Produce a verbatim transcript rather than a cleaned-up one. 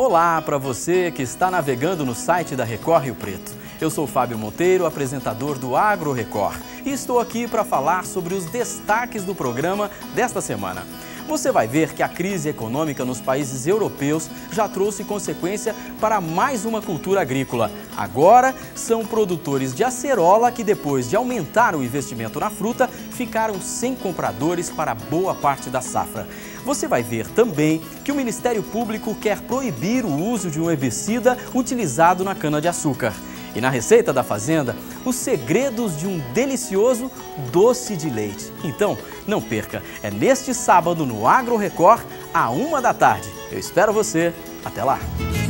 Olá para você que está navegando no site da Record Rio Preto. Eu sou Fábio Monteiro, apresentador do Agro Record, e estou aqui para falar sobre os destaques do programa desta semana. Você vai ver que a crise econômica nos países europeus já trouxe consequência para mais uma cultura agrícola. Agora, são produtores de acerola que, depois de aumentar o investimento na fruta, ficaram sem compradores para boa parte da safra. Você vai ver também que o Ministério Público quer proibir o uso de um herbicida utilizado na cana-de-açúcar. E na receita da Fazenda, os segredos de um delicioso doce de leite. Então, não perca, é neste sábado no Agro Record, à uma da tarde. Eu espero você. Até lá!